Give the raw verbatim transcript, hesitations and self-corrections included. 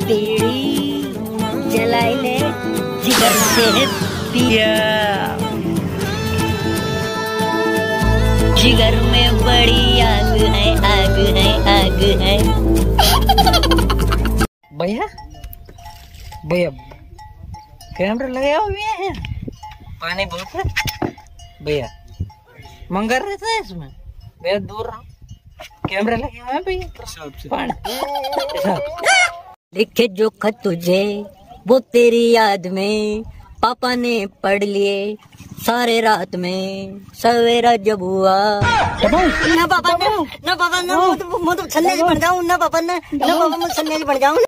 बीड़ी जलाई ले जिगर से पिया, जिगर में बड़ी आग है, आग है, आग है। भैया भैया कैमरा लगाया हुआ है, पानी बहुत है भैया, मंगर रहता है इसमें भैया, दूर रहो, कैमरा लगे हुए हैं भैया। लिखे जो खत तुझे वो तेरी याद में पापा ने पढ़ लिए सारे रात में, सवेरा जब हुआ ना पापा ना ना पापा ना, मैं तो छन्ने से बन जाऊं ना पापा ना, ना पापा मैं छन्ने से बन जाऊं।